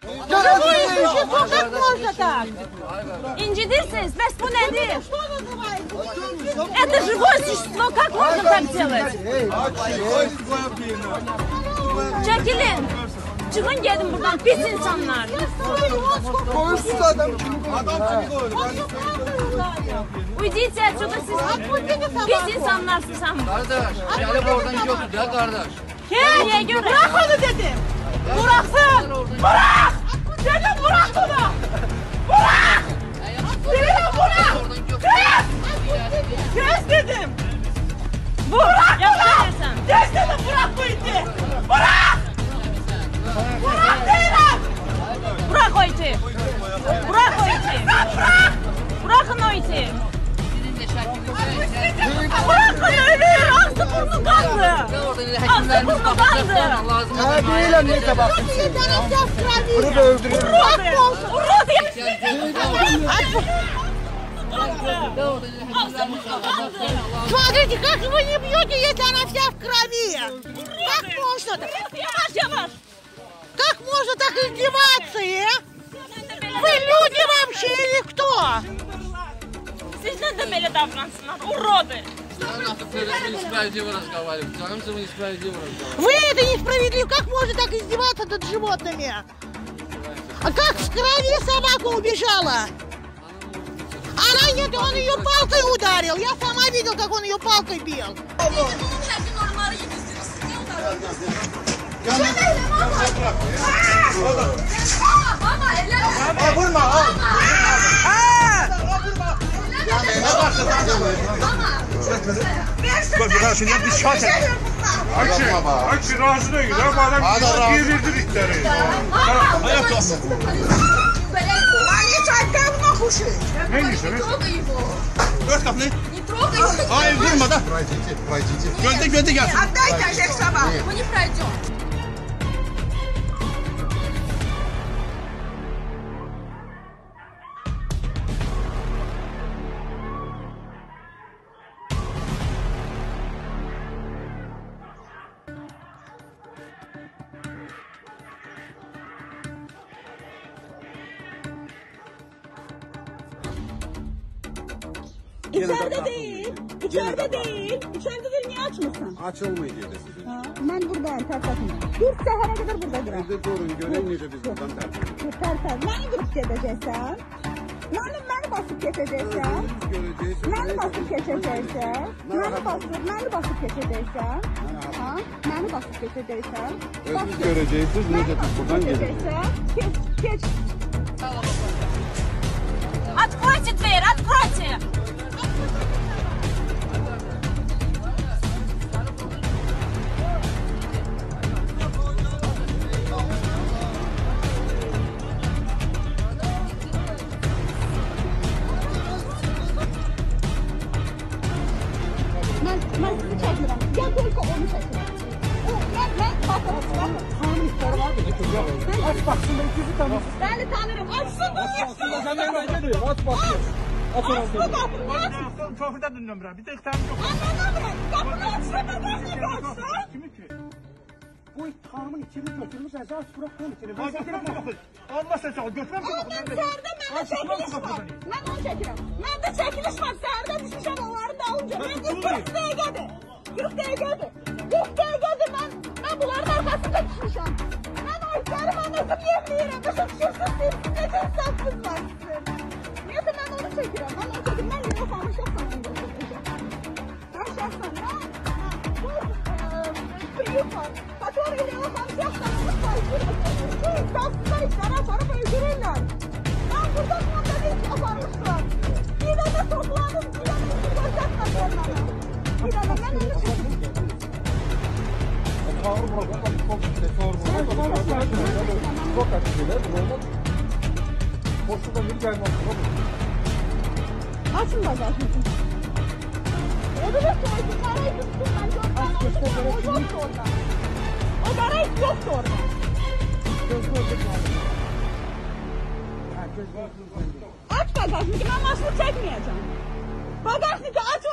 Как можно так? Инжидирсис, без понятия. Это живое существо, как можно так делать? Çekilin. Çıkın gelin buradan pis insanlar. Koyursuz adam kimi Uydiyse отсюда siz pis insanlarsınız sen. Kardeş, gelip oradan götür ya kardeş. Niye göre? Bırak onu dedim. Bıraksın. Bırak. Dedim bırak onu. Bırak. Dedim bırak. Kes dedim. Bırak. Yapabilirsin. Kes dedim bırak bu iti. Bırak. Bırak dedim. Bırak o iti. Bırak o iti. Bırak. Bırakın o iti. Bırakın ölür. Ağzı burnu kanlı. Ağzı burnu kanlı. Ha değilim neyse bakın. Bunu da öldürüyorum. Смотрите, как вы не бьете, если она вся в крови. Как можно так? Как можно так издеваться, Вы люди вообще или кто? Sizden de böyle davransınlar, uroды. Несправедливо разговаривать. Сам ты несправедливо разговаривать. Вы это несправедливо. Как можно так издеваться над животными? А как в крови собака убежала? Она нет, он ее палкой ударил. Я сама видел, как он ее палкой бил. Açı razı değil. Adam gevirdir itleri. Они так давно кушают. Neymiş öyle? Dört kapını. Не трогайте. Hayır vurma da. Gölde gelsin. Отдайте всех собак. Мы не пройдем. İçeride değil. İçeride değil. İçeride değil. Niye açmıyorsun? Açılmayacak sizin. Ben buradayım tartasında. Bir sehere kadar burada duram. Evde durun görün necə biz buradan tərtib. Tartas. Beni girip gedeceksen. Beni basıp geçeceksen. Beni basıp geçeceksen. Beni basıp geçeceksen. Ha? Beni basıp geçeceksen. Özünüz göreceksiniz necə biz buradan gedəcəyik. Geç. Откройте дверь, откройте! Ben sizi çekmirəm. Ya только onu çekmirəm. Ben bakarım. Kanun ihtiyarı var mı? Aç baksın ben ikizi tanır. Beni tanırım. Açsın bunu. Aslında senden önce değil. Aç baksın. Aç orası. Çoxuda dinləmirəm. Bir də ixtiyarım yox. Anlamıram. Kapını açsın. Kapını açsın. Kimi ki? Bu hanımın içini götürmüş. Aç bırak onu içini. Ha götürəm yox. Allah sən çal. Götürəm ki. Səhərdə məndə çəkiliş var. Mən onu çəkirəm. Məndə çəkiliş var. Səhərdə düşmüşəm onları da alınca. Məndə 40 dəqiqədir. 40 dəqiqədir. 40 dəqiqədir mən bunların arxasında düşmüşəm. Mən o itləri mənəzim yemləyirəm. Başa düşürsünüz siz. Necə hesabsız var sizin. Neyse mən onu çəkirəm. Mən onu çəkirəm. Mən yoxamı şəxsən onu götürəcəm. Mən şəxsən bu büyük var. Который yoxam şəxsən onu sayıyorum. Bu insafsızlar itləri aparıb öldürürlər. Ben burada sonunda bir iş yaparmışlar. Bir de toplanıp bir de gözetmediler bana. Bir de ben onu çektim. Çok açıkçılar. Boşluğdan bir gelmez. Açın bagajını. O da soydu. Parayı tuttum ben gördüm. O yoktu orada. O parayı yoktu orada. Aç bagajını. Ben maşını çekmeyeceğim. Bagajını aç